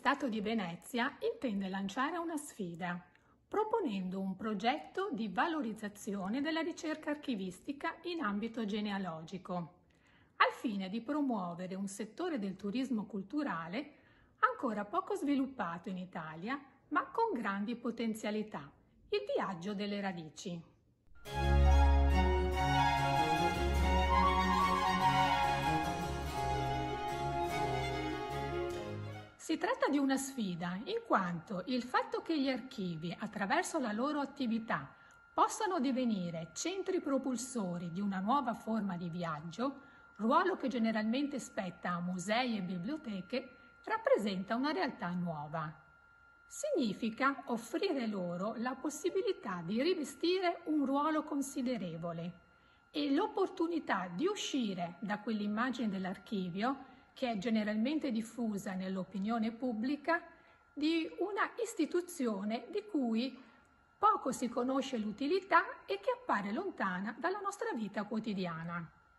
Stato di Venezia intende lanciare una sfida, proponendo un progetto di valorizzazione della ricerca archivistica in ambito genealogico, al fine di promuovere un settore del turismo culturale ancora poco sviluppato in Italia, ma con grandi potenzialità: il viaggio delle radici. Si tratta di una sfida, in quanto il fatto che gli archivi, attraverso la loro attività, possano divenire centri propulsori di una nuova forma di viaggio, ruolo che generalmente spetta a musei e biblioteche, rappresenta una realtà nuova. Significa offrire loro la possibilità di rivestire un ruolo considerevole e l'opportunità di uscire da quell'immagine dell'archivio che è generalmente diffusa nell'opinione pubblica, di una istituzione di cui poco si conosce l'utilità e che appare lontana dalla nostra vita quotidiana.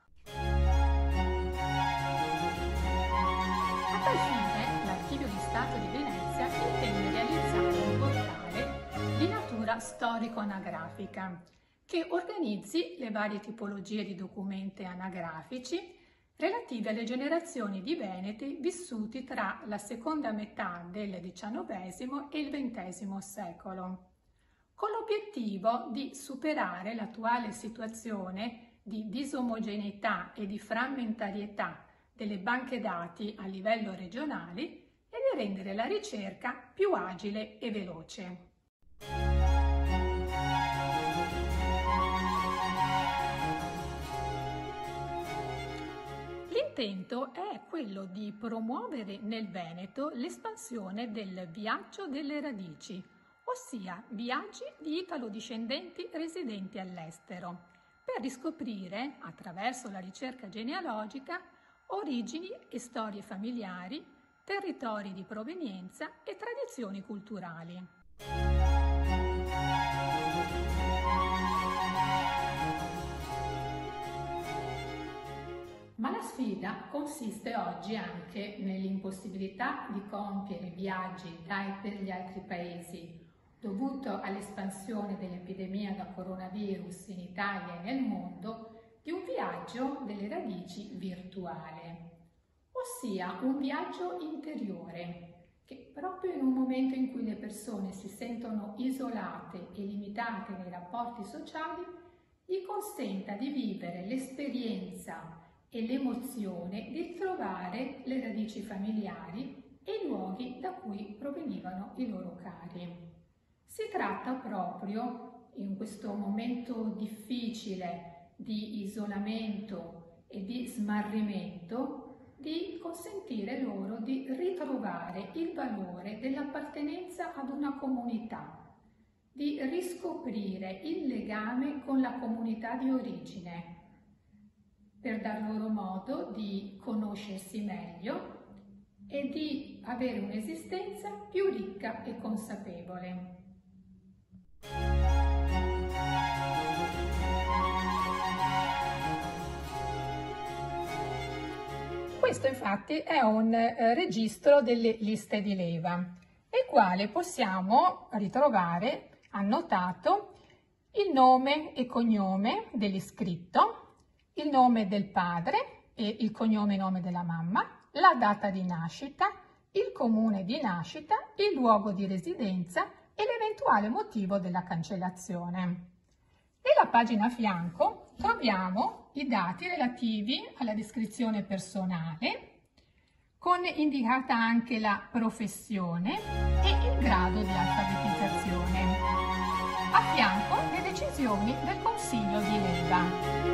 A tal fine, l'Archivio di Stato di Venezia intende realizzare un portale di natura storico-anagrafica che organizzi le varie tipologie di documenti anagrafici relativi alle generazioni di veneti vissuti tra la seconda metà del XIX e il XX secolo, con l'obiettivo di superare l'attuale situazione di disomogeneità e di frammentarietà delle banche dati a livello regionale e di rendere la ricerca più agile e veloce. L'intento è quello di promuovere nel Veneto l'espansione del viaggio delle radici, ossia viaggi di italodiscendenti residenti all'estero, per riscoprire, attraverso la ricerca genealogica, origini e storie familiari, territori di provenienza e tradizioni culturali. Ma la sfida consiste oggi anche nell'impossibilità di compiere viaggi da e per gli altri paesi, dovuto all'espansione dell'epidemia da coronavirus in Italia e nel mondo, di un viaggio delle radici virtuale, ossia un viaggio interiore, che proprio in un momento in cui le persone si sentono isolate e limitate nei rapporti sociali, gli consenta di vivere l'esperienza e l'emozione di trovare le radici familiari e i luoghi da cui provenivano i loro cari. Si tratta proprio, in questo momento difficile di isolamento e di smarrimento, di consentire loro di ritrovare il valore dell'appartenenza ad una comunità, di riscoprire il legame con la comunità di origine, per dar loro modo di conoscersi meglio e di avere un'esistenza più ricca e consapevole. Questo infatti è un registro delle liste di leva, nel quale possiamo ritrovare annotato il nome e cognome dell'iscritto, il nome del padre e il cognome e nome della mamma, la data di nascita, il comune di nascita, il luogo di residenza e l'eventuale motivo della cancellazione. Nella pagina a fianco troviamo i dati relativi alla descrizione personale, con indicata anche la professione e il grado di alfabetizzazione. A fianco le decisioni del Consiglio di leva.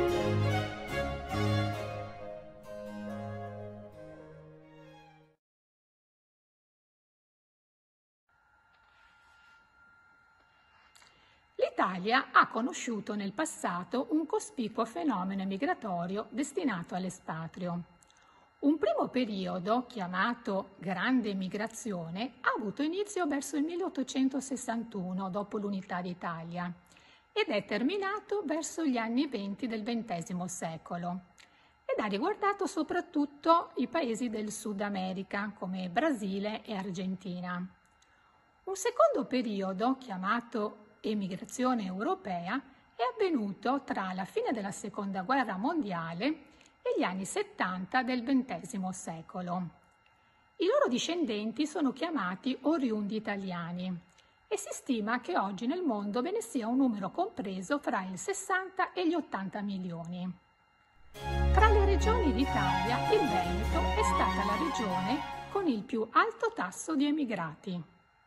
L'Italia ha conosciuto nel passato un cospicuo fenomeno migratorio destinato all'espatrio. Un primo periodo, chiamato Grande Migrazione, ha avuto inizio verso il 1861, dopo l'Unità d'Italia, ed è terminato verso gli anni 20 del XX secolo. ed ha riguardato soprattutto i paesi del Sud America come Brasile e Argentina. Un secondo periodo, chiamato emigrazione europea, è avvenuto tra la fine della Seconda Guerra Mondiale e gli anni 70 del XX secolo. I loro discendenti sono chiamati oriundi italiani e si stima che oggi nel mondo ve ne sia un numero compreso fra il 60 e gli 80 milioni. Tra le regioni d'Italia, il Veneto è stata la regione con il più alto tasso di emigrati.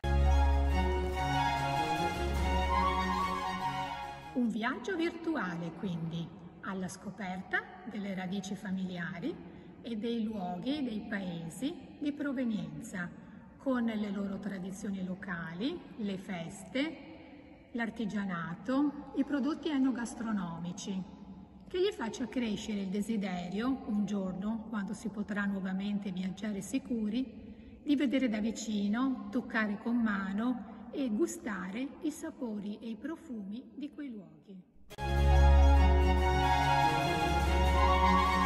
Un viaggio virtuale, quindi, alla scoperta delle radici familiari e dei luoghi e dei paesi di provenienza, con le loro tradizioni locali, le feste, l'artigianato, i prodotti enogastronomici, che gli faccia crescere il desiderio, un giorno, quando si potrà nuovamente viaggiare sicuri, di vedere da vicino, toccare con mano e gustare i sapori e i profumi di quei luoghi.